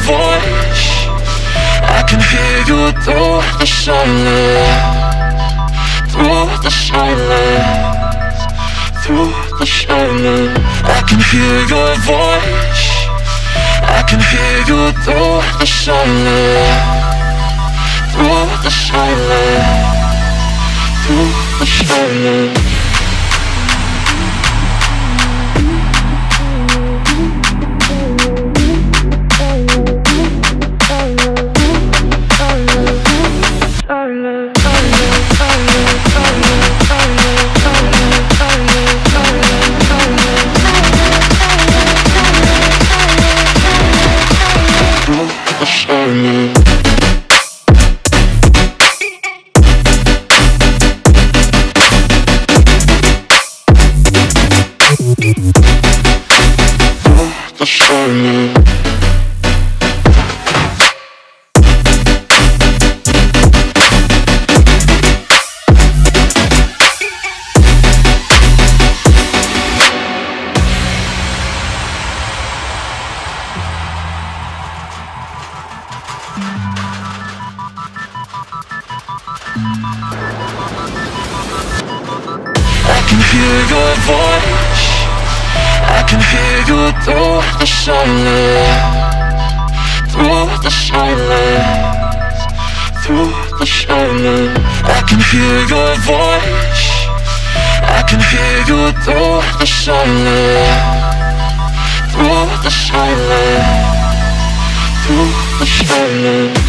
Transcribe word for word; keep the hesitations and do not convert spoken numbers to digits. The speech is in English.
voice. I can hear you through the silence, through the silence, through the silence. I can hear your voice. I can hear you through the silence, through the silence, through the silence. I can hear your voice. I can hear you through the silence, through the silence, through the silence. I can hear your voice. I can hear you through the silence, through the silence, through the silence.